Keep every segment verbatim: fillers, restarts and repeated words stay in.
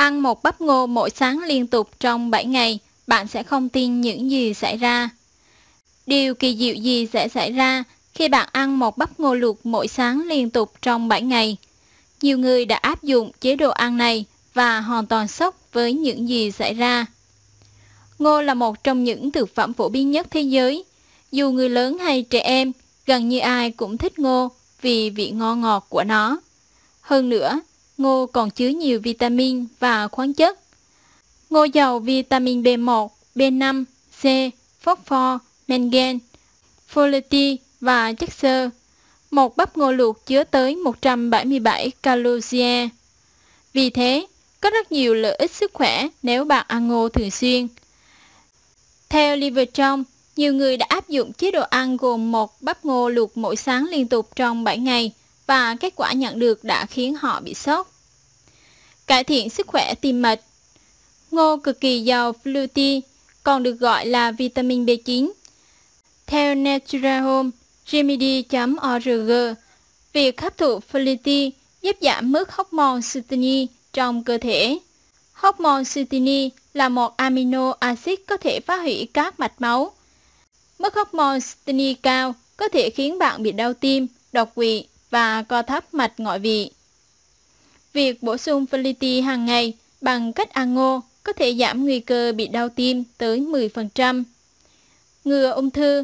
Ăn một bắp ngô mỗi sáng liên tục trong bảy ngày, bạn sẽ không tin những gì xảy ra. Điều kỳ diệu gì sẽ xảy ra khi bạn ăn một bắp ngô luộc mỗi sáng liên tục trong bảy ngày? Nhiều người đã áp dụng chế độ ăn này và hoàn toàn sốc với những gì xảy ra. Ngô là một trong những thực phẩm phổ biến nhất thế giới. Dù người lớn hay trẻ em, gần như ai cũng thích ngô vì vị ngon ngọt của nó. Hơn nữa, ngô còn chứa nhiều vitamin và khoáng chất. Ngô giàu vitamin B một, B năm, C, phosphor, mangan, folate và chất xơ. Một bắp ngô luộc chứa tới một trăm bảy mươi bảy calorie. Vì thế, có rất nhiều lợi ích sức khỏe nếu bạn ăn ngô thường xuyên. Theo Liverchon, nhiều người đã áp dụng chế độ ăn gồm một bắp ngô luộc mỗi sáng liên tục trong bảy ngày và kết quả nhận được đã khiến họ bị sốc. Cải thiện sức khỏe tim mạch. Ngô cực kỳ giàu folate, còn được gọi là vitamin B chín. Theo Natural Home Remedy chấm org, việc hấp thụ folate giúp giảm mức hormone sulfony trong cơ thể. Hormone sulfony là một amino acid có thể phá hủy các mạch máu. Mức hormone sulfony cao có thể khiến bạn bị đau tim, đột quỵ và co thắt mạch ngoại vị. Việc bổ sung folate hàng ngày bằng cách ăn ngô có thể giảm nguy cơ bị đau tim tới mười phần trăm. Ngừa ung thư.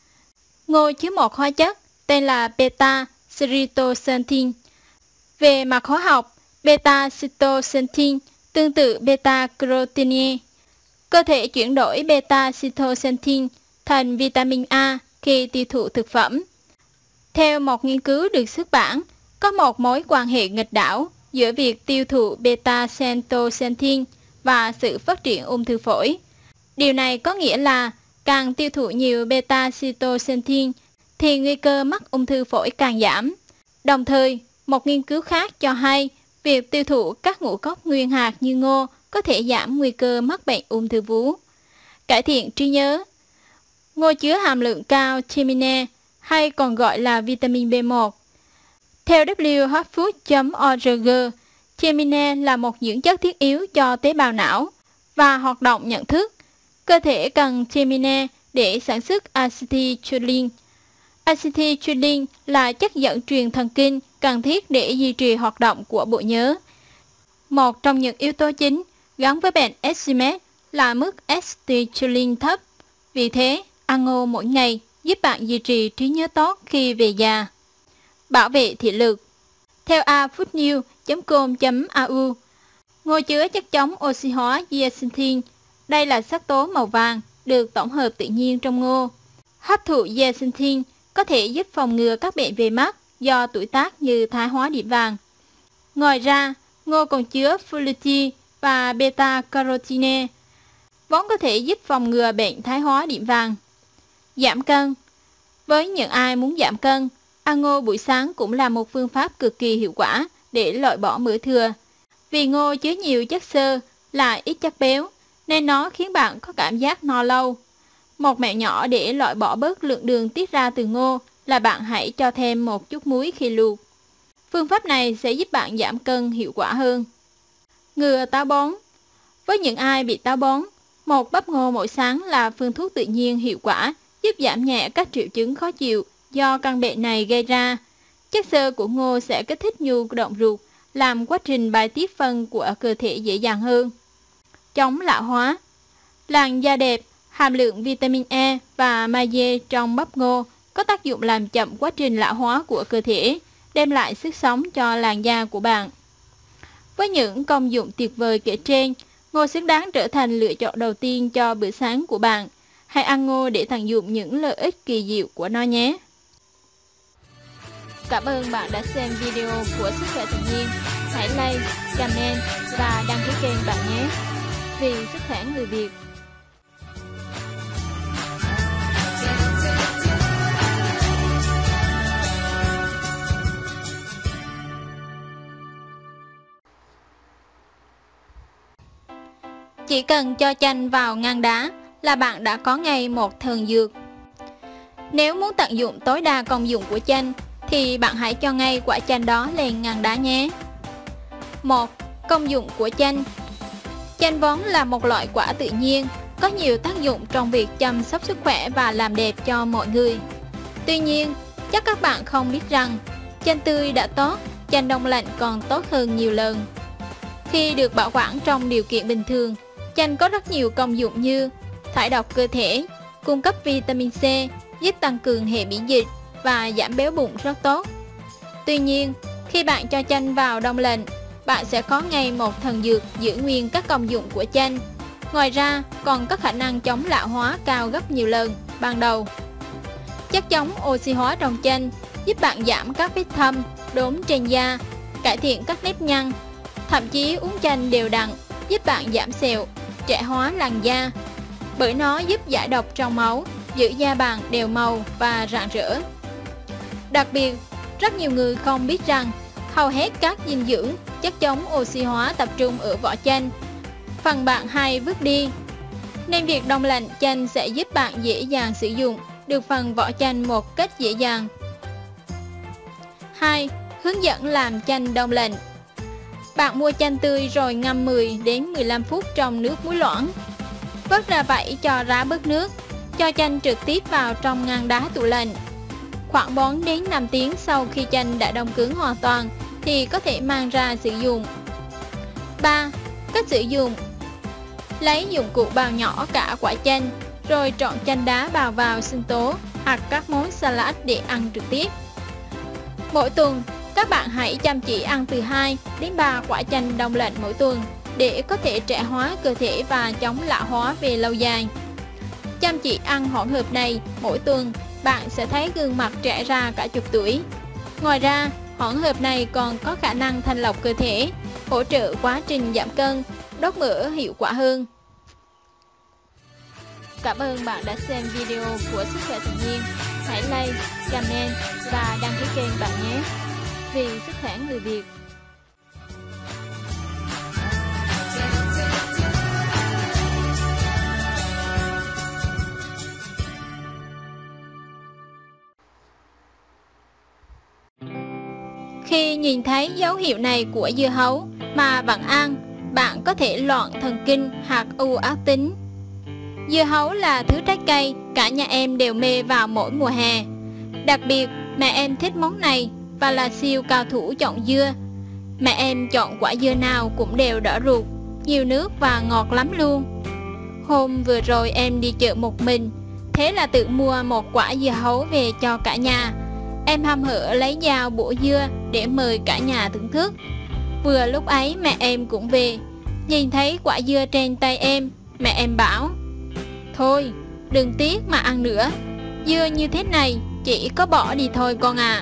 Ngô chứa một hóa chất tên là beta-cytoxanthin. Về mặt hóa học, beta-cytoxanthin tương tự beta-carotene. Cơ thể chuyển đổi beta-cytoxanthin thành vitamin A khi tiêu thụ thực phẩm. Theo một nghiên cứu được xuất bản, có một mối quan hệ nghịch đảo giữa việc tiêu thụ beta-cytoxanthin và sự phát triển ung thư phổi. Điều này có nghĩa là càng tiêu thụ nhiều beta-cytoxanthin thì nguy cơ mắc ung thư phổi càng giảm. Đồng thời, một nghiên cứu khác cho hay việc tiêu thụ các ngũ cốc nguyên hạt như ngô có thể giảm nguy cơ mắc bệnh ung thư vú. Cải thiện trí nhớ. Ngô chứa hàm lượng cao thiamine hay còn gọi là vitamin B một. Theo W H Food chấm org, thiamine là một dưỡng chất thiết yếu cho tế bào não và hoạt động nhận thức. Cơ thể cần thiamine để sản xuất acetylcholine. Acetylcholine là chất dẫn truyền thần kinh cần thiết để duy trì hoạt động của bộ nhớ. Một trong những yếu tố chính gắn với bệnh Alzheimer là mức acetylcholine thấp. Vì thế, ăn ngô mỗi ngày giúp bạn duy trì trí nhớ tốt khi về già. Bảo vệ thị lực. Theo a foodnews chấm com chấm a u, ngô chứa chất chống oxy hóa zeaxanthin. Đây là sắc tố màu vàng được tổng hợp tự nhiên trong ngô. Hấp thụ zeaxanthin có thể giúp phòng ngừa các bệnh về mắt do tuổi tác như thái hóa điểm vàng. Ngoài ra, ngô còn chứa folate và beta-carotene, vốn có thể giúp phòng ngừa bệnh thái hóa điểm vàng. Giảm cân. Với những ai muốn giảm cân, ăn ngô buổi sáng cũng là một phương pháp cực kỳ hiệu quả để loại bỏ mỡ thừa. Vì ngô chứa nhiều chất xơ, lại ít chất béo, nên nó khiến bạn có cảm giác no lâu. Một mẹo nhỏ để loại bỏ bớt lượng đường tiết ra từ ngô là bạn hãy cho thêm một chút muối khi luộc. Phương pháp này sẽ giúp bạn giảm cân hiệu quả hơn. Ngừa táo bón. Với những ai bị táo bón, một bắp ngô mỗi sáng là phương thuốc tự nhiên hiệu quả giúp giảm nhẹ các triệu chứng khó chịu do căn bệnh này gây ra. Chất xơ của ngô sẽ kích thích nhu động ruột, làm quá trình bài tiết phân của cơ thể dễ dàng hơn. Chống lão hóa. Làn da đẹp, hàm lượng vitamin E và magie trong bắp ngô có tác dụng làm chậm quá trình lão hóa của cơ thể, đem lại sức sống cho làn da của bạn. Với những công dụng tuyệt vời kể trên, ngô xứng đáng trở thành lựa chọn đầu tiên cho bữa sáng của bạn. Hãy ăn ngô để tận dụng những lợi ích kỳ diệu của nó nhé. Cảm ơn bạn đã xem video của Sức khỏe tự nhiên. Hãy like, comment và đăng ký kênh bạn nhé. Vì sức khỏe người Việt. Chỉ cần cho chanh vào ngăn đá là bạn đã có ngay một thần dược. Nếu muốn tận dụng tối đa công dụng của chanh thì bạn hãy cho ngay quả chanh đó lên ngăn đá nhé. một. Công dụng của chanh. Chanh vốn là một loại quả tự nhiên, có nhiều tác dụng trong việc chăm sóc sức khỏe và làm đẹp cho mọi người. Tuy nhiên, chắc các bạn không biết rằng, chanh tươi đã tốt, chanh đông lạnh còn tốt hơn nhiều lần. Khi được bảo quản trong điều kiện bình thường, chanh có rất nhiều công dụng như thải độc cơ thể, cung cấp vitamin C, giúp tăng cường hệ miễn dịch và giảm béo bụng rất tốt. Tuy nhiên, khi bạn cho chanh vào đông lạnh, bạn sẽ có ngay một thần dược giữ nguyên các công dụng của chanh. Ngoài ra, còn có khả năng chống lão hóa cao gấp nhiều lần ban đầu. Chất chống oxy hóa trong chanh giúp bạn giảm các vết thâm, đốm trên da, cải thiện các nếp nhăn. Thậm chí uống chanh đều đặn giúp bạn giảm sẹo, trẻ hóa làn da, bởi nó giúp giải độc trong máu, giữ da bạn đều màu và rạng rỡ. Đặc biệt, rất nhiều người không biết rằng hầu hết các dinh dưỡng, chất chống oxy hóa tập trung ở vỏ chanh, phần bạn hay vứt đi. Nên việc đông lạnh chanh sẽ giúp bạn dễ dàng sử dụng được phần vỏ chanh một cách dễ dàng. hai. Hướng dẫn làm chanh đông lạnh. Bạn mua chanh tươi rồi ngâm mười đến mười lăm phút trong nước muối loãng. Vớt ra vẩy cho ráo bớt nước, cho chanh trực tiếp vào trong ngăn đá tủ lạnh. Khoảng bốn đến năm tiếng sau khi chanh đã đông cứng hoàn toàn thì có thể mang ra sử dụng. ba. Cách sử dụng. Lấy dụng cụ bào nhỏ cả quả chanh, rồi trộn chanh đá bào vào sinh tố hoặc các món salad để ăn trực tiếp. Mỗi tuần, các bạn hãy chăm chỉ ăn từ hai đến ba quả chanh đông lạnh mỗi tuần để có thể trẻ hóa cơ thể và chống lão hóa về lâu dài. Chăm chỉ ăn hỗn hợp này mỗi tuần, bạn sẽ thấy gương mặt trẻ ra cả chục tuổi. Ngoài ra, hỗn hợp này còn có khả năng thanh lọc cơ thể, hỗ trợ quá trình giảm cân, đốt mỡ hiệu quả hơn. Cảm ơn bạn đã xem video của Sức khỏe tự nhiên. Hãy like, comment và đăng ký kênh bạn nhé. Vì sức khỏe người Việt. Khi nhìn thấy dấu hiệu này của dưa hấu mà bạn ăn, bạn có thể loạn thần kinh hoặc u ác tính. Dưa hấu là thứ trái cây cả nhà em đều mê vào mỗi mùa hè. Đặc biệt, mẹ em thích món này và là siêu cao thủ chọn dưa. Mẹ em chọn quả dưa nào cũng đều đỏ ruột, nhiều nước và ngọt lắm luôn. Hôm vừa rồi em đi chợ một mình, thế là tự mua một quả dưa hấu về cho cả nhà. Em hăm hở lấy dao bổ dưa để mời cả nhà thưởng thức. Vừa lúc ấy mẹ em cũng về, nhìn thấy quả dưa trên tay em, mẹ em bảo: "Thôi, đừng tiếc mà ăn nữa, dưa như thế này chỉ có bỏ đi thôi con à."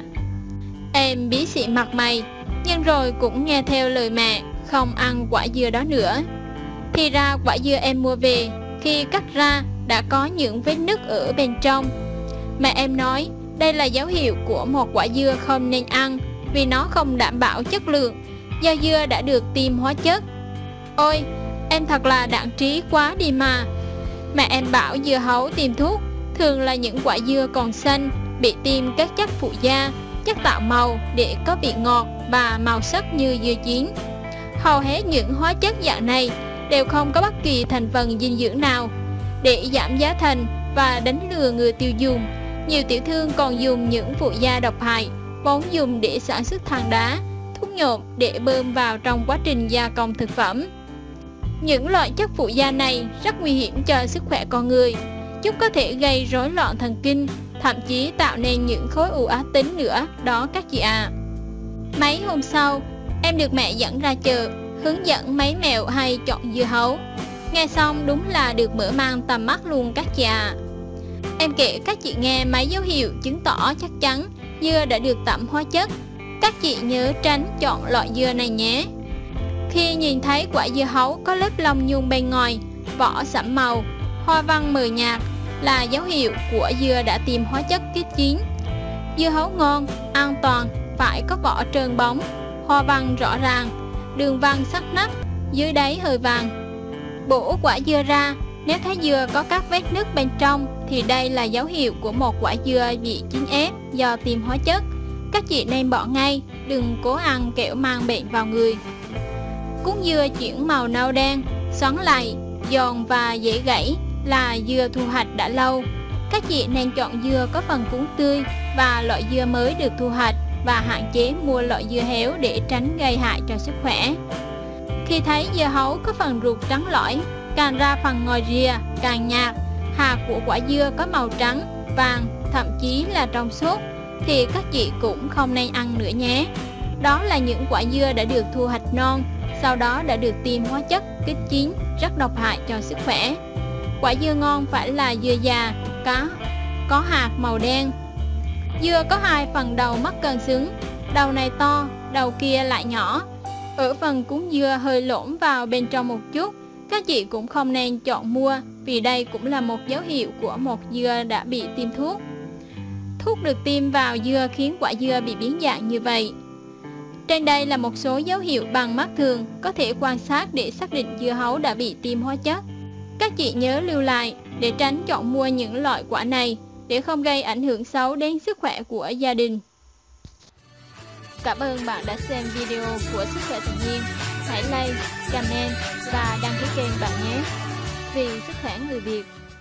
Em bí xị mặt mày, nhưng rồi cũng nghe theo lời mẹ, không ăn quả dưa đó nữa. Thì ra quả dưa em mua về, khi cắt ra đã có những vết nứt ở bên trong. Mẹ em nói đây là dấu hiệu của một quả dưa không nên ăn, vì nó không đảm bảo chất lượng, do dưa đã được tiêm hóa chất. Ôi, em thật là đặng trí quá đi mà. Mẹ em bảo dưa hấu tiêm thuốc thường là những quả dưa còn xanh bị tiêm các chất phụ gia, chất tạo màu để có vị ngọt và màu sắc như dưa chín. Hầu hết những hóa chất dạng này đều không có bất kỳ thành phần dinh dưỡng nào. Để giảm giá thành và đánh lừa người tiêu dùng, nhiều tiểu thương còn dùng những phụ gia độc hại vốn dùng để sản xuất than đá, thuốc nhộn để bơm vào trong quá trình gia công thực phẩm. Những loại chất phụ gia này rất nguy hiểm cho sức khỏe con người. Chúng có thể gây rối loạn thần kinh, thậm chí tạo nên những khối u ác tính nữa đó các chị ạ. À. Mấy hôm sau, em được mẹ dẫn ra chợ, hướng dẫn mấy mẹo hay chọn dưa hấu. Nghe xong đúng là được mở mang tầm mắt luôn các chị ạ. À. Em kể các chị nghe mấy dấu hiệu chứng tỏ chắc chắn dưa đã được tẩm hóa chất. Các chị nhớ tránh chọn loại dưa này nhé. Khi nhìn thấy quả dưa hấu có lớp lông nhung bên ngoài, vỏ sẫm màu, hoa văn mờ nhạt là dấu hiệu của dưa đã tiêm hóa chất kết chín. Dưa hấu ngon, an toàn phải có vỏ trơn bóng, hoa văn rõ ràng, đường văn sắc nét, dưới đáy hơi vàng. Bổ quả dưa ra, nếu thấy dưa có các vết nứt bên trong thì đây là dấu hiệu của một quả dưa bị chín ép do tiêm hóa chất. Các chị nên bỏ ngay, đừng cố ăn kẻo mang bệnh vào người. Cuống dưa chuyển màu nâu đen, xoắn lại, giòn và dễ gãy là dưa thu hoạch đã lâu. Các chị nên chọn dưa có phần cuống tươi và loại dưa mới được thu hoạch, và hạn chế mua loại dưa héo để tránh gây hại cho sức khỏe. Khi thấy dưa hấu có phần ruột trắng lõi, càng ra phần ngòi rìa càng nhạt, hạt của quả dưa có màu trắng, vàng, thậm chí là trong suốt, thì các chị cũng không nên ăn nữa nhé. Đó là những quả dưa đã được thu hoạch non, sau đó đã được tiêm hóa chất kích chín rất độc hại cho sức khỏe. Quả dưa ngon phải là dưa già, có, có hạt màu đen. Dưa có hai phần đầu mắc cân xứng, đầu này to, đầu kia lại nhỏ. Ở phần cuống dưa hơi lõm vào bên trong một chút, các chị cũng không nên chọn mua, vì đây cũng là một dấu hiệu của một dưa đã bị tiêm thuốc. Thuốc được tiêm vào dưa khiến quả dưa bị biến dạng như vậy. Trên đây là một số dấu hiệu bằng mắt thường có thể quan sát để xác định dưa hấu đã bị tiêm hóa chất. Các chị nhớ lưu lại để tránh chọn mua những loại quả này, để không gây ảnh hưởng xấu đến sức khỏe của gia đình. Cảm ơn bạn đã xem video của Sức khỏe tự nhiên. Hãy like, comment và đăng ký kênh bạn nhé. Vì sức khỏe người Việt.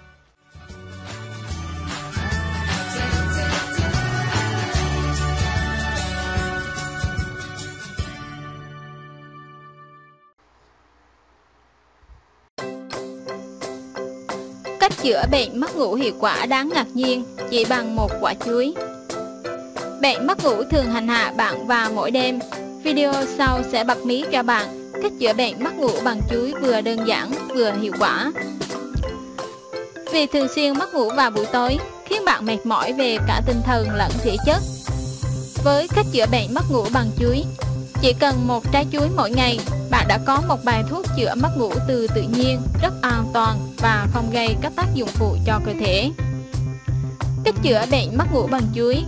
Cách chữa bệnh mất ngủ hiệu quả đáng ngạc nhiên chỉ bằng một quả chuối. Bệnh mất ngủ thường hành hạ bạn vào mỗi đêm. Video sau sẽ bật mí cho bạn cách chữa bệnh mất ngủ bằng chuối vừa đơn giản vừa hiệu quả. Vì thường xuyên mất ngủ vào buổi tối khiến bạn mệt mỏi về cả tinh thần lẫn thể chất. Với cách chữa bệnh mất ngủ bằng chuối, chỉ cần một trái chuối mỗi ngày, bạn đã có một bài thuốc chữa mất ngủ từ tự nhiên, rất an toàn và không gây các tác dụng phụ cho cơ thể. Cách chữa bệnh mất ngủ bằng chuối.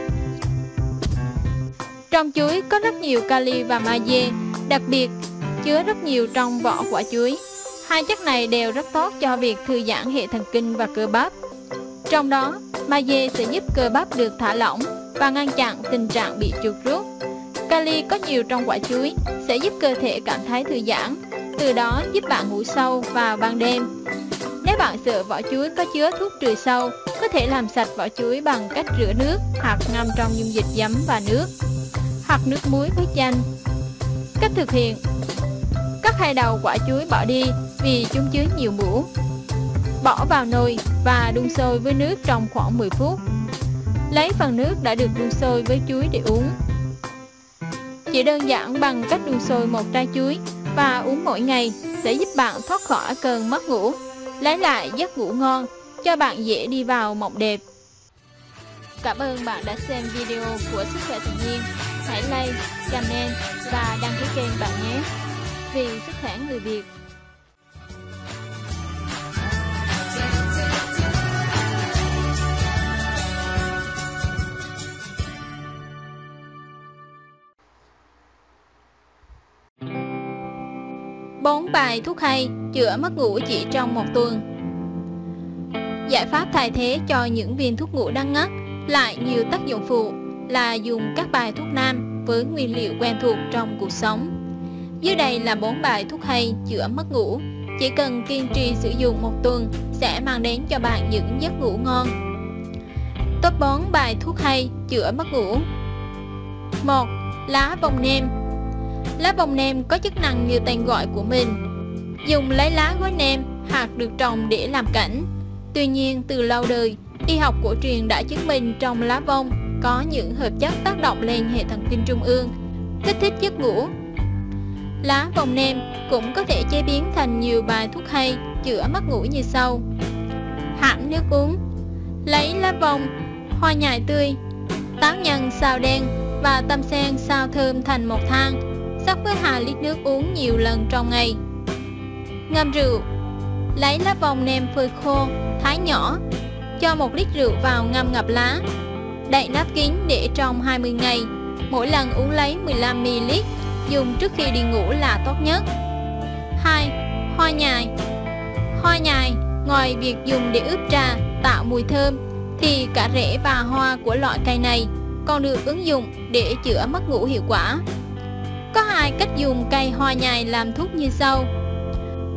Trong chuối có rất nhiều kali và magie, đặc biệt chứa rất nhiều trong vỏ quả chuối. Hai chất này đều rất tốt cho việc thư giãn hệ thần kinh và cơ bắp. Trong đó, magie sẽ giúp cơ bắp được thả lỏng và ngăn chặn tình trạng bị chuột rút. Kali có nhiều trong quả chuối sẽ giúp cơ thể cảm thấy thư giãn, từ đó giúp bạn ngủ sâu vào ban đêm. Nếu bạn sợ vỏ chuối có chứa thuốc trừ sâu, có thể làm sạch vỏ chuối bằng cách rửa nước hoặc ngâm trong dung dịch giấm và nước, hoặc nước muối với chanh. Cách thực hiện: cắt hai đầu quả chuối bỏ đi vì chúng chứa nhiều muỗng. Bỏ vào nồi và đun sôi với nước trong khoảng mười phút. Lấy phần nước đã được đun sôi với chuối để uống. Chỉ đơn giản bằng cách đun sôi một trái chuối và uống mỗi ngày sẽ giúp bạn thoát khỏi cơn mất ngủ, lấy lại giấc ngủ ngon, cho bạn dễ đi vào mộng đẹp. Cảm ơn bạn đã xem video của Sức khỏe tự nhiên. Hãy like, comment và đăng ký kênh bạn nhé. Vì sức khỏe người Việt. bốn bài thuốc hay chữa mất ngủ chỉ trong một tuần. Giải pháp thay thế cho những viên thuốc ngủ đắng ngắt lại nhiều tác dụng phụ là dùng các bài thuốc nam với nguyên liệu quen thuộc trong cuộc sống. Dưới đây là bốn bài thuốc hay chữa mất ngủ, chỉ cần kiên trì sử dụng một tuần sẽ mang đến cho bạn những giấc ngủ ngon. Top bốn bài thuốc hay chữa mất ngủ. một. Lá bông nem. Lá bông nem có chức năng như tên gọi của mình, dùng lấy lá gói nem, hạt được trồng để làm cảnh. Tuy nhiên, từ lâu đời, y học cổ truyền đã chứng minh trong lá bông có những hợp chất tác động lên hệ thần kinh trung ương, kích thích giấc ngủ. Lá bông nem cũng có thể chế biến thành nhiều bài thuốc hay chữa mất ngủ như sau. Hãm nước uống. Lấy lá bông, hoa nhài tươi, táo nhân xào đen và tâm sen xào thơm thành một thang, sắc với hai lít nước uống nhiều lần trong ngày. Ngâm rượu. Lấy lá bông nem phơi khô, thái nhỏ, cho một lít rượu vào ngâm ngập lá, đậy nắp kín để trong hai mươi ngày, mỗi lần uống lấy mười lăm mi li lít, dùng trước khi đi ngủ là tốt nhất. hai. Hoa nhài. Hoa nhài, ngoài việc dùng để ướp trà, tạo mùi thơm, thì cả rễ và hoa của loại cây này còn được ứng dụng để chữa mất ngủ hiệu quả. Có hai cách dùng cây hoa nhài làm thuốc như sau.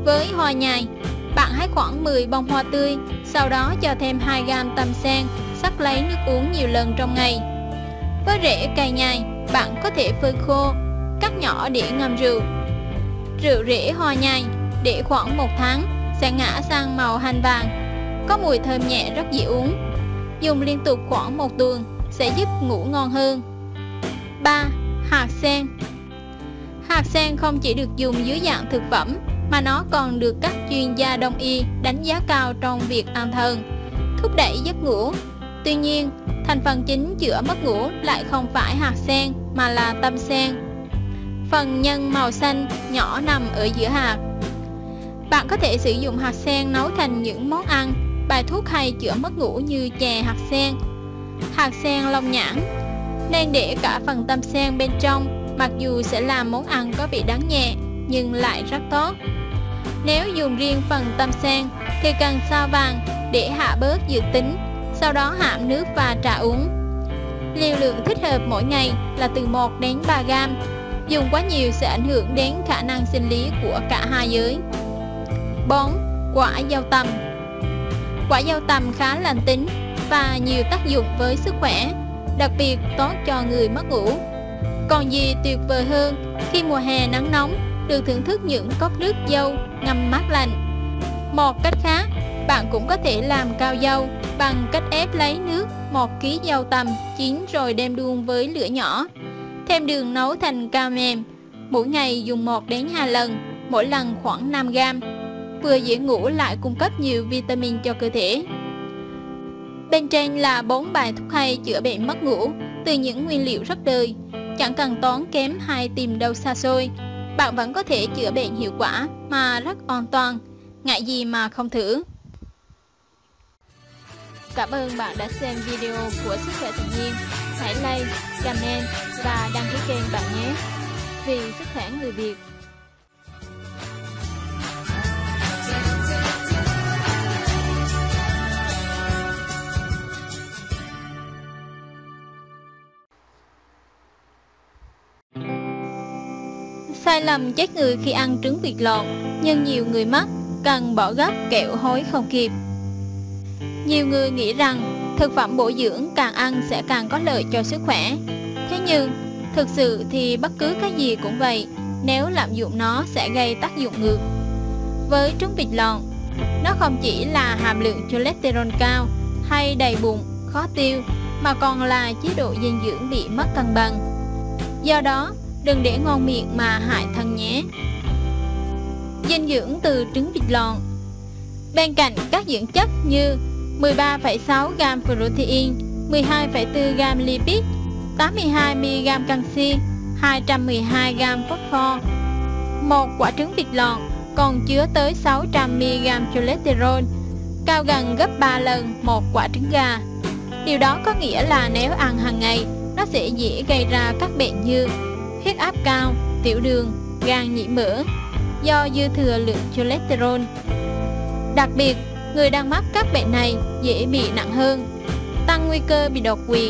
Với hoa nhài, bạn hái khoảng mười bông hoa tươi, sau đó cho thêm hai gam tâm sen, sắc lấy nước uống nhiều lần trong ngày. Với rễ cây nhài, bạn có thể phơi khô, cắt nhỏ để ngâm rượu. Rượu rễ hoa nhài để khoảng một tháng sẽ ngã sang màu hanh vàng, có mùi thơm nhẹ rất dễ uống. Dùng liên tục khoảng một tuần sẽ giúp ngủ ngon hơn. ba. Hạt sen. Hạt sen không chỉ được dùng dưới dạng thực phẩm mà nó còn được các chuyên gia đông y đánh giá cao trong việc an thần, thúc đẩy giấc ngủ. Tuy nhiên, thành phần chính chữa mất ngủ lại không phải hạt sen mà là tâm sen. Phần nhân màu xanh nhỏ nằm ở giữa hạt. Bạn có thể sử dụng hạt sen nấu thành những món ăn, bài thuốc hay chữa mất ngủ như chè hạt sen, hạt sen long nhãn. Nên để cả phần tâm sen bên trong, mặc dù sẽ làm món ăn có vị đắng nhẹ nhưng lại rất tốt. Nếu dùng riêng phần tâm sen thì cần sao vàng để hạ bớt dược tính, sau đó hãm nước và trà uống. Liều lượng thích hợp mỗi ngày là từ một đến ba gam. Dùng quá nhiều sẽ ảnh hưởng đến khả năng sinh lý của cả hai giới. bốn. Quả dâu tằm. Quả dâu tằm khá lành tính và nhiều tác dụng với sức khỏe, đặc biệt tốt cho người mất ngủ. Còn gì tuyệt vời hơn khi mùa hè nắng nóng được thưởng thức những cốc nước dâu ngâm mát lạnh. Một cách khác, bạn cũng có thể làm cao dâu bằng cách ép lấy nước một ki lô gam dâu tằm chín rồi đem đun với lửa nhỏ. Thêm đường nấu thành cao mềm. Mỗi ngày dùng một đến hai lần, mỗi lần khoảng năm gam. Vừa dễ ngủ lại cung cấp nhiều vitamin cho cơ thể. Bên trên là bốn bài thuốc hay chữa bệnh mất ngủ từ những nguyên liệu rất đời. Chẳng cần tốn kém hay tìm đâu xa xôi, bạn vẫn có thể chữa bệnh hiệu quả mà rất an toàn. Ngại gì mà không thử. Cảm ơn bạn đã xem video của Sức khỏe tự nhiên. Hãy like, comment và đăng ký kênh bạn nhé. Vì sức khỏe người Việt. Sai lầm chết người khi ăn trứng vịt lộn, nhưng nhiều người mắc cần bỏ gấp kẻo hối không kịp. Nhiều người nghĩ rằng thực phẩm bổ dưỡng càng ăn sẽ càng có lợi cho sức khỏe. Thế nhưng, thực sự thì bất cứ cái gì cũng vậy, nếu lạm dụng nó sẽ gây tác dụng ngược. Với trứng vịt lộn, nó không chỉ là hàm lượng cholesterol cao hay đầy bụng, khó tiêu, mà còn là chế độ dinh dưỡng bị mất cân bằng. Do đó, đừng để ngon miệng mà hại thân nhé. Dinh dưỡng từ trứng vịt lộn. Bên cạnh các dưỡng chất như mười ba phẩy sáu gam protein, mười hai phẩy bốn gam lipid, tám mươi hai mi li gam canxi, hai trăm mười hai gam phosphor, một quả trứng vịt lộn còn chứa tới sáu trăm mi li gam cholesterol, cao gần gấp ba lần một quả trứng gà. Điều đó có nghĩa là nếu ăn hàng ngày, nó sẽ dễ gây ra các bệnh như huyết áp cao, tiểu đường, gan nhiễm mỡ do dư thừa lượng cholesterol. Đặc biệt, người đang mắc các bệnh này dễ bị nặng hơn, tăng nguy cơ bị đột quỵ.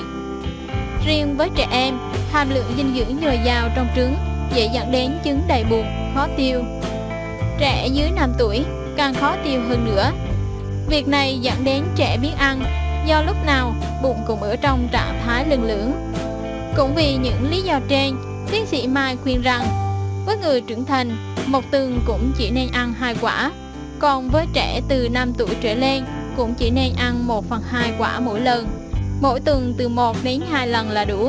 Riêng với trẻ em, hàm lượng dinh dưỡng dồi dào trong trứng dễ dẫn đến chứng đầy bụng, khó tiêu. Trẻ dưới năm tuổi càng khó tiêu hơn nữa. Việc này dẫn đến trẻ biếng ăn, do lúc nào bụng cũng ở trong trạng thái lưng lửng. Cũng vì những lý do trên, tiến sĩ Mai khuyên rằng với người trưởng thành, một tuần cũng chỉ nên ăn hai quả, còn với trẻ từ năm tuổi trở lên cũng chỉ nên ăn một phần hai quả mỗi lần, mỗi tuần từ một đến hai lần là đủ.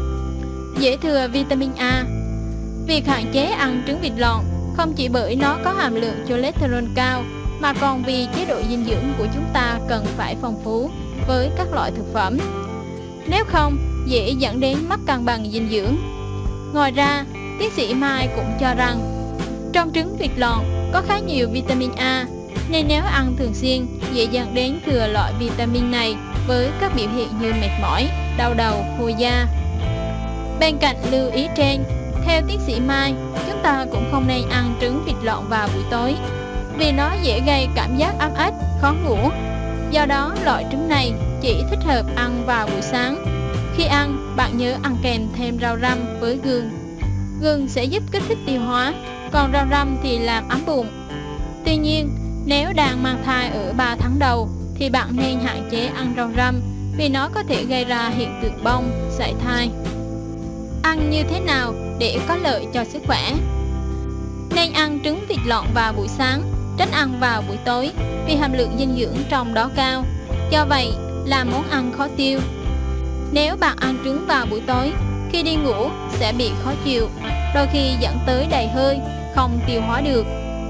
Dễ thừa vitamin A. Việc hạn chế ăn trứng vịt lộn không chỉ bởi nó có hàm lượng cholesterol cao, mà còn vì chế độ dinh dưỡng của chúng ta cần phải phong phú với các loại thực phẩm. Nếu không, dễ dẫn đến mất cân bằng dinh dưỡng. Ngoài ra, tiến sĩ Mai cũng cho rằng trong trứng vịt lộn có khá nhiều vitamin A, nên nếu ăn thường xuyên dễ dẫn đến thừa loại vitamin này với các biểu hiện như mệt mỏi, đau đầu, khô da. Bên cạnh lưu ý trên, theo tiến sĩ Mai, chúng ta cũng không nên ăn trứng vịt lộn vào buổi tối, vì nó dễ gây cảm giác ấm ếch, khó ngủ. Do đó, loại trứng này chỉ thích hợp ăn vào buổi sáng. Khi ăn, bạn nhớ ăn kèm thêm rau răm với gừng. Gừng sẽ giúp kích thích tiêu hóa, còn rau răm thì làm ấm bụng. Tuy nhiên, nếu đang mang thai ở ba tháng đầu thì bạn nên hạn chế ăn rau răm vì nó có thể gây ra hiện tượng bong, sảy thai. Ăn như thế nào để có lợi cho sức khỏe? Nên ăn trứng vịt lộn vào buổi sáng, tránh ăn vào buổi tối vì hàm lượng dinh dưỡng trong đó cao, do vậy là món ăn khó tiêu. Nếu bạn ăn trứng vào buổi tối, khi đi ngủ sẽ bị khó chịu, đôi khi dẫn tới đầy hơi, không tiêu hóa được.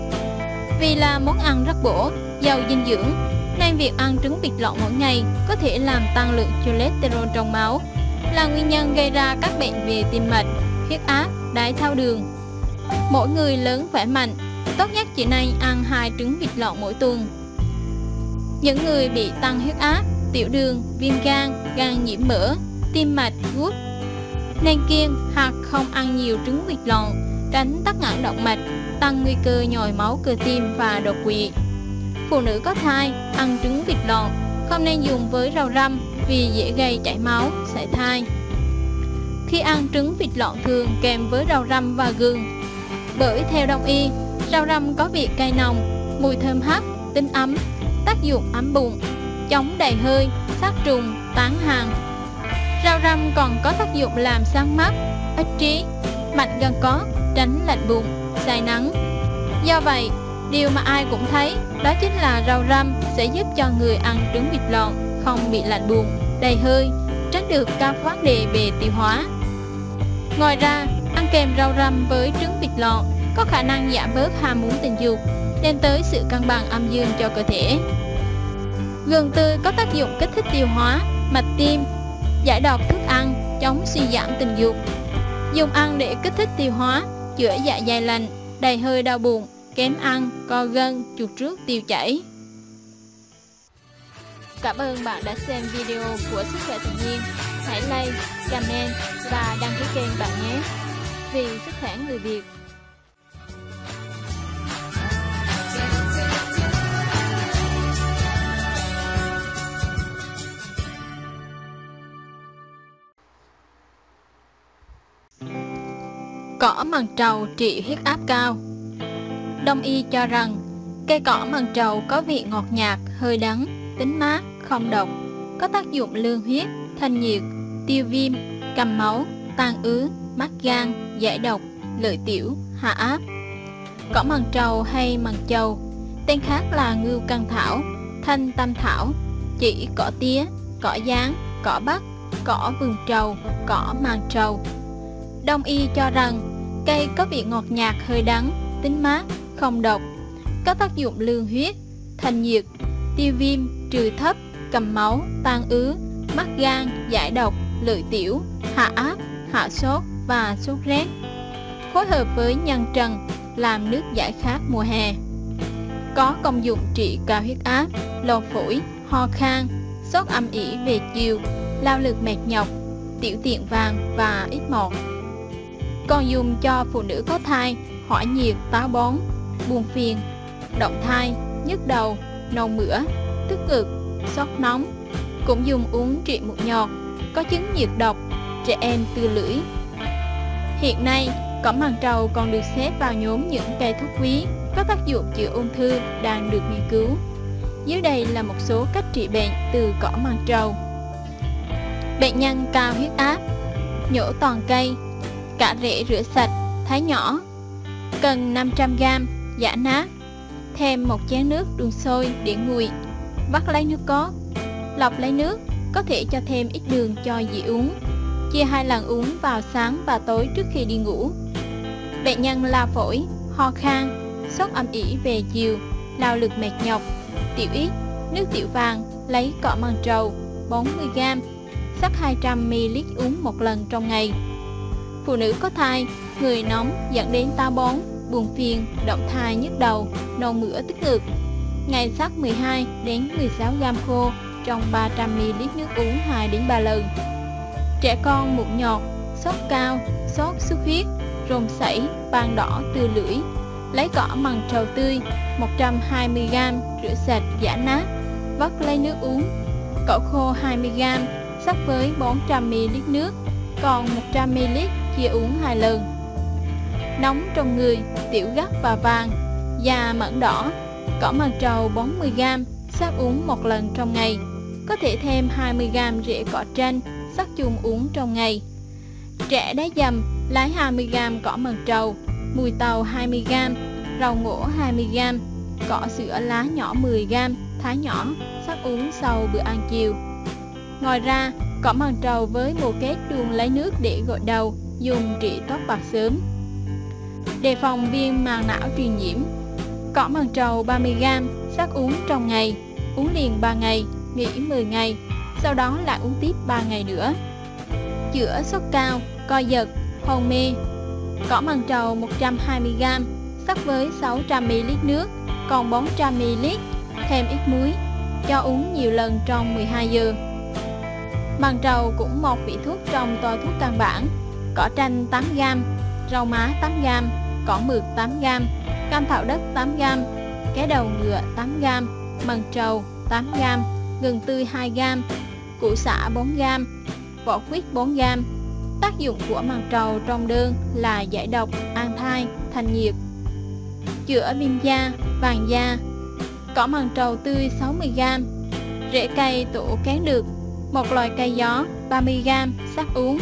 Vì là món ăn rất bổ, giàu dinh dưỡng, nên việc ăn trứng vịt lộn mỗi ngày có thể làm tăng lượng cholesterol trong máu, là nguyên nhân gây ra các bệnh về tim mạch, huyết áp, đái tháo đường. Mỗi người lớn khỏe mạnh, tốt nhất chỉ nên ăn hai trứng vịt lộn mỗi tuần. Những người bị tăng huyết áp, tiểu đường, viêm gan, gan nhiễm mỡ, tim mạch, gút nên kiêng hoặc không ăn nhiều trứng vịt lộn, tránh tắc nghẽn động mạch, tăng nguy cơ nhồi máu cơ tim và đột quỵ. Phụ nữ có thai ăn trứng vịt lộn không nên dùng với rau răm vì dễ gây chảy máu, sảy thai. Khi ăn trứng vịt lộn thường kèm với rau răm và gừng, bởi theo Đông y, rau răm có vị cay nồng, mùi thơm hắc, tính ấm, tác dụng ấm bụng, chống đầy hơi, sát trùng, tán hàng. Rau răm còn có tác dụng làm sáng mắt, ích trí, mạnh gan có, tránh lạnh bụng, say nắng. Do vậy, điều mà ai cũng thấy đó chính là rau răm sẽ giúp cho người ăn trứng vịt lộn không bị lạnh bụng, đầy hơi, tránh được các vấn đề về tiêu hóa. Ngoài ra, ăn kèm rau răm với trứng vịt lộn có khả năng giảm bớt ham muốn tình dục, đem tới sự cân bằng âm dương cho cơ thể. Gừng tươi có tác dụng kích thích tiêu hóa, mạch tim, giải độc thức ăn, chống suy giảm tình dục. Dùng ăn để kích thích tiêu hóa, chữa dạ dày lạnh, đầy hơi đau bụng, kém ăn, co gân, chuột rước tiêu chảy. Cảm ơn bạn đã xem video của Sức khỏe tự nhiên. Hãy like, comment và đăng ký kênh bạn nhé. Vì sức khỏe người Việt. Cỏ măng trầu trị huyết áp cao. Đông y cho rằng cây cỏ măng trầu có vị ngọt nhạt, hơi đắng, tính mát, không độc, có tác dụng lương huyết, thanh nhiệt, tiêu viêm, cầm máu, tan ứ, mát gan, giải độc, lợi tiểu, hạ áp. Cỏ măng trầu hay măng trầu, tên khác là ngưu căn thảo, thanh tam thảo, chỉ cỏ tía, cỏ giáng, cỏ bắc, cỏ vườn trầu, cỏ màng trầu. Đông y cho rằng cây có vị ngọt nhạt, hơi đắng, tính mát, không độc, có tác dụng lương huyết, thanh nhiệt, tiêu viêm, trừ thấp, cầm máu, tan ứ, mát gan, giải độc, lợi tiểu, hạ áp, hạ sốt và sốt rét. Phối hợp với nhân trần làm nước giải khát mùa hè. Có công dụng trị cao huyết áp, lo phổi, ho khan, sốt âm ỉ về chiều, lao lực mệt nhọc, tiểu tiện vàng và ít mọt. Còn dùng cho phụ nữ có thai, hỏa nhiệt, táo bón, buồn phiền, động thai, nhức đầu, nôn mửa, tức ngực, sốt nóng. Cũng dùng uống trị mụn nhọt, có chứng nhiệt độc, trẻ em tư lưỡi. Hiện nay, cỏ măng trầu còn được xếp vào nhóm những cây thuốc quý có tác dụng chữa ung thư đang được nghiên cứu. Dưới đây là một số cách trị bệnh từ cỏ măng trầu. Bệnh nhân cao huyết áp, nhổ toàn cây, cả rễ rửa sạch, thái nhỏ, cần năm trăm gam, giã nát, thêm một chén nước đun sôi để nguội, vắt lấy nước cốt, lọc lấy nước, có thể cho thêm ít đường cho dễ uống, chia hai lần uống vào sáng và tối trước khi đi ngủ. Bệnh nhân lao phổi, ho khan, sốt âm ỉ về chiều, lao lực mệt nhọc, tiểu ít, nước tiểu vàng, lấy cỏ măng trầu bốn mươi gam, sắc hai trăm mi li lít uống một lần trong ngày. Phụ nữ có thai, người nóng dẫn đến táo bón, buồn phiền, động thai nhức đầu, nôn mửa tức ngực. Ngày sắc mười hai đến mười sáu gam khô trong ba trăm mi li lít nước uống hai đến ba lần. Trẻ con mụn nhọt, sốt cao, sốt xuất huyết, rôm sảy, vàng đỏ từ lưỡi, lấy cỏ măng trầu tươi một trăm hai mươi gam, rửa sạch giã nát, vắt lấy nước uống. Cỏ khô hai mươi gam, sắc với bốn trăm mi li lít nước, còn một trăm mi li lít chia uống hai lần. Nóng trong người, tiểu gắt và vàng, da mẩn đỏ, Cỏ măng trầu bốn mươi gam, sắc uống một lần trong ngày. Có thể thêm hai mươi gam rễ cỏ tranh, sắc chung uống trong ngày. Trẻ đá dầm, lấy hai mươi gam cỏ măng trầu, mùi tàu hai mươi gam, rau ngổ hai mươi gam, cỏ sữa lá nhỏ mười gam, thái nhỏ, sắc uống sau bữa ăn chiều. Ngoài ra, cỏ măng trầu với bồ kết đun lấy nước để gội đầu, dùng trị tóc bạc sớm. Đề phòng viêm màng não truyền nhiễm. Cỏ măng trầu ba mươi gam, sắc uống trong ngày, uống liền ba ngày, nghỉ mười ngày, sau đó lại uống tiếp ba ngày nữa. Chữa sốt cao, co giật, hôn mê. Cỏ măng trầu một trăm hai mươi gam, sắc với sáu trăm mi li lít nước, còn bốn trăm mi li lít, thêm ít muối, cho uống nhiều lần trong mười hai giờ. Măng trầu cũng một vị thuốc trong toa thuốc căn bản. Cỏ tranh tám gam, rau má tám gam, cỏ mượt tám gam, cam thảo đất tám gam, cái đầu ngựa tám gam, măng trầu tám gam, gừng tươi hai gam, củ sả bốn gam, vỏ quýt bốn gam. Tác dụng của măng trầu trong đơn là giải độc, an thai, thanh nhiệt. Chữa viêm da, vàng da. Cỏ măng trầu tươi sáu mươi gam, rễ cây tổ kén được, một loài cây gió ba mươi gam, sắc uống.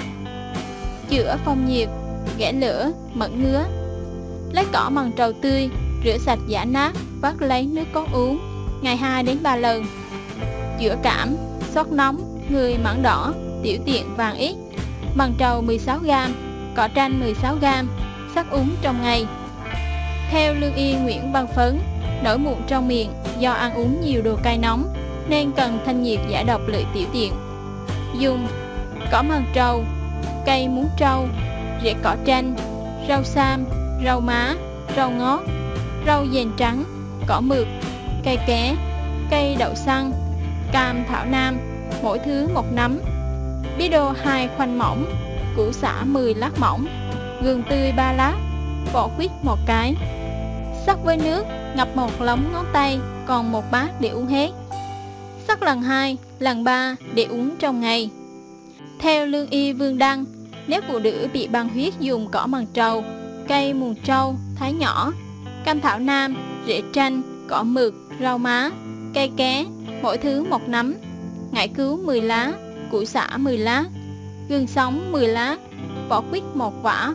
Chữa phong nhiệt, ghẻ lửa, mẩn ngứa. Lấy cỏ măng trầu tươi, rửa sạch giã nát, vắt lấy nước cốt uống, ngày hai đến ba lần. Chữa cảm, sốt nóng, người mẩn đỏ, tiểu tiện vàng ít. Măng trầu mười sáu gam, cỏ tranh mười sáu gam, sắc uống trong ngày. Theo lương y Nguyễn Văn Phấn, nổi mụn trong miệng do ăn uống nhiều đồ cay nóng nên cần thanh nhiệt giải độc lợi tiểu tiện. Dùng cỏ măng trầu, cây muống trâu, rễ cỏ tranh, rau sam, rau má, rau ngót, rau dền trắng, cỏ mượt, cây ké, cây đậu xăng, cam thảo nam, mỗi thứ một nắm, bí đô hai khoanh mỏng, củ sả mười lát mỏng, gừng tươi ba lát, vỏ quýt một cái. Sắc với nước, ngập một lóng ngón tay, còn một bát để uống hết. Sắc lần hai, lần ba để uống trong ngày. Theo lương y Vương Đăng, nếu phụ nữ bị băng huyết dùng cỏ măng trầu, cây muồng trâu, thái nhỏ, cam thảo nam, rễ chanh, cỏ mượt, rau má, cây ké, mỗi thứ một nắm, ngải cứu mười lá, củ sả mười lá, gừng sống mười lá, vỏ quýt một vả,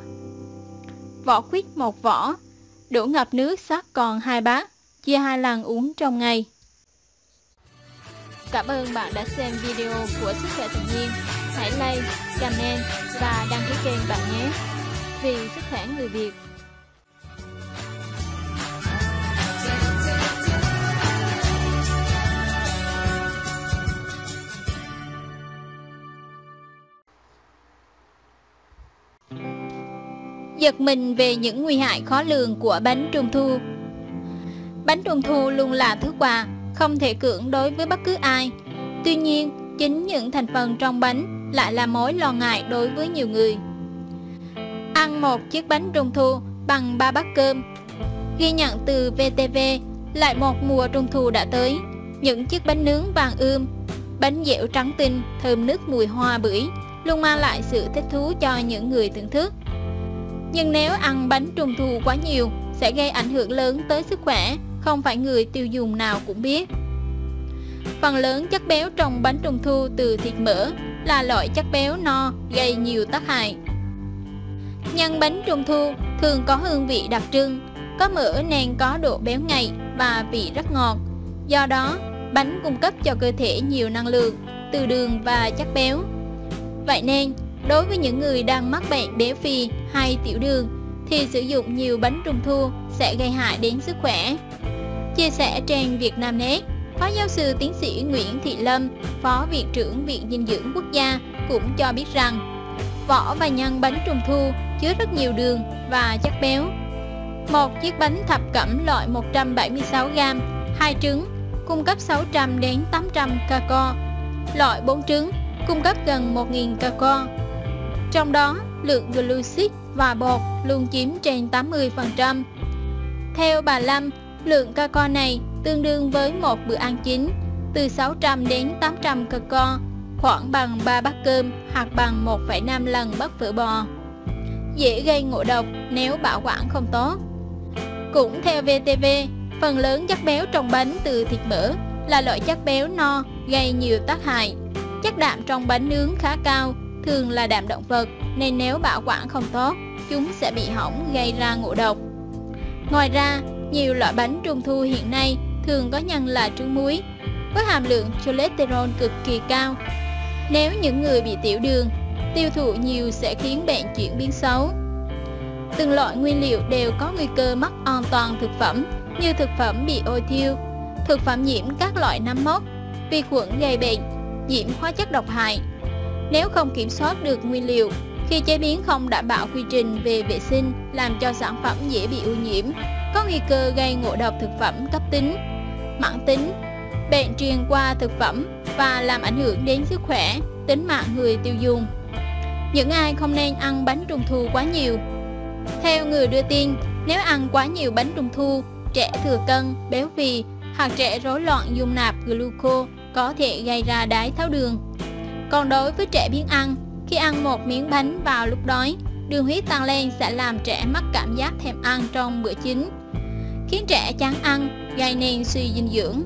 vỏ quýt một vỏ, đổ ngập nước sắc còn hai bát, chia hai lần uống trong ngày. Cảm ơn bạn đã xem video của Sức khỏe tự nhiên. Hãy like, comment và đăng ký kênh bạn nhé. Vì sức khỏe người Việt. Giật mình về những nguy hại khó lường của bánh trung thu. Bánh trung thu luôn là thứ quà không thể cưỡng đối với bất cứ ai. Tuy nhiên, chính những thành phần trong bánh lại là mối lo ngại đối với nhiều người. Ăn một chiếc bánh trung thu bằng ba bát cơm. Ghi nhận từ vê tê vê, lại một mùa trung thu đã tới. Những chiếc bánh nướng vàng ươm, bánh dẻo trắng tinh, thơm nức mùi hoa bưởi luôn mang lại sự thích thú cho những người thưởng thức. Nhưng nếu ăn bánh trung thu quá nhiều sẽ gây ảnh hưởng lớn tới sức khỏe, không phải người tiêu dùng nào cũng biết. Phần lớn chất béo trong bánh trung thu từ thịt mỡ là loại chất béo no gây nhiều tác hại. Nhân bánh trung thu thường có hương vị đặc trưng, có mỡ nên có độ béo ngậy và vị rất ngọt. Do đó, bánh cung cấp cho cơ thể nhiều năng lượng từ đường và chất béo. Vậy nên, đối với những người đang mắc bệnh béo phì hay tiểu đường thì sử dụng nhiều bánh trung thu sẽ gây hại đến sức khỏe. Chia sẻ trên Vietnamnet, Phó giáo sư tiến sĩ Nguyễn Thị Lâm, Phó Viện trưởng Viện Dinh dưỡng Quốc gia cũng cho biết rằng vỏ và nhân bánh trung thu chứa rất nhiều đường và chất béo. Một chiếc bánh thập cẩm loại một trăm bảy mươi sáu gam, hai trứng cung cấp sáu trăm đến tám trăm ca-co, loại bốn trứng cung cấp gần một nghìn ca-co. Trong đó, lượng glucid và bột luôn chiếm trên tám mươi phần trăm. Theo bà Lâm, lượng ca-co này tương đương với một bữa ăn chính, từ sáu trăm đến tám trăm ca-co, khoảng bằng ba bát cơm hoặc bằng một phẩy năm lần bát phở bò. Dễ gây ngộ độc nếu bảo quản không tốt. Cũng theo vê tê vê, Phần lớn chất béo trong bánh từ thịt mỡ là loại chất béo no gây nhiều tác hại. Chất đạm trong bánh nướng khá cao, thường là đạm động vật, nên nếu bảo quản không tốt, chúng sẽ bị hỏng gây ra ngộ độc. Ngoài ra, nhiều loại bánh trung thu hiện nay thường có nhân là trứng muối, với hàm lượng cholesterol cực kỳ cao. Nếu những người bị tiểu đường, tiêu thụ nhiều sẽ khiến bệnh chuyển biến xấu. Từng loại nguyên liệu đều có nguy cơ mắc an toàn thực phẩm, như thực phẩm bị ôi thiêu, thực phẩm nhiễm các loại nấm mốc, vi khuẩn gây bệnh, nhiễm hóa chất độc hại. Nếu không kiểm soát được nguyên liệu, khi chế biến không đảm bảo quy trình về vệ sinh, làm cho sản phẩm dễ bị ô nhiễm, có nguy cơ gây ngộ độc thực phẩm cấp tính, mãn tính, bệnh truyền qua thực phẩm và làm ảnh hưởng đến sức khỏe, tính mạng người tiêu dùng. Những ai không nên ăn bánh trung thu quá nhiều. Theo người đưa tin, nếu ăn quá nhiều bánh trung thu, trẻ thừa cân, béo phì hoặc trẻ rối loạn dung nạp glucose có thể gây ra đái tháo đường. Còn đối với trẻ biết ăn, khi ăn một miếng bánh vào lúc đói, đường huyết tăng lên sẽ làm trẻ mắc cảm giác thèm ăn trong bữa chính, khiến trẻ chán ăn, gây nên suy dinh dưỡng.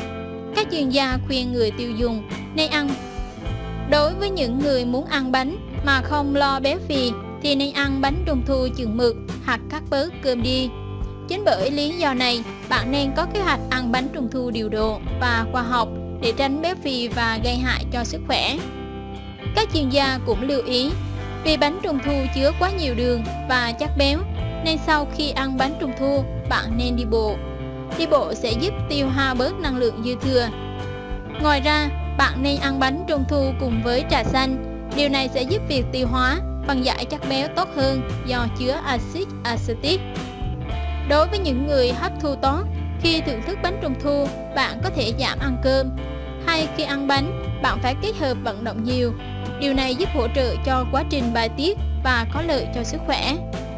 Các chuyên gia khuyên người tiêu dùng nên ăn. Đối với những người muốn ăn bánh mà không lo béo phì thì nên ăn bánh trung thu chừng mực hoặc cắt bớt cơm đi. Chính bởi lý do này, bạn nên có kế hoạch ăn bánh trung thu điều độ và khoa học để tránh béo phì và gây hại cho sức khỏe. Các chuyên gia cũng lưu ý, vì bánh trung thu chứa quá nhiều đường và chất béo, nên sau khi ăn bánh trung thu, bạn nên đi bộ. Đi bộ sẽ giúp tiêu hao bớt năng lượng dư thừa. Ngoài ra, bạn nên ăn bánh trung thu cùng với trà xanh. Điều này sẽ giúp việc tiêu hóa, phân giải chất béo tốt hơn do chứa axit acetic. Đối với những người hấp thu tốt, khi thưởng thức bánh trung thu, bạn có thể giảm ăn cơm. Hay khi ăn bánh, bạn phải kết hợp vận động nhiều. Điều này giúp hỗ trợ cho quá trình bài tiết và có lợi cho sức khỏe.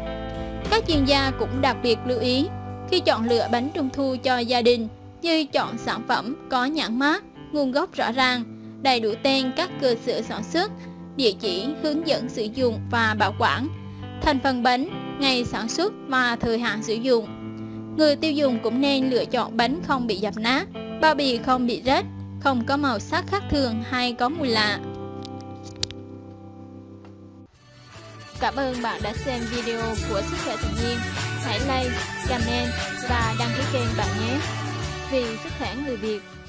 Các chuyên gia cũng đặc biệt lưu ý, khi chọn lựa bánh trung thu cho gia đình, như chọn sản phẩm có nhãn mác, nguồn gốc rõ ràng, đầy đủ tên các cơ sở sản xuất, địa chỉ, hướng dẫn sử dụng và bảo quản, thành phần bánh, ngày sản xuất và thời hạn sử dụng. Người tiêu dùng cũng nên lựa chọn bánh không bị dập nát, bao bì không bị rách, không có màu sắc khác thường hay có mùi lạ. Cảm ơn bạn đã xem video của Sức khỏe tự nhiên. Hãy like, comment và đăng ký kênh bạn nhé. Vì sức khỏe người Việt.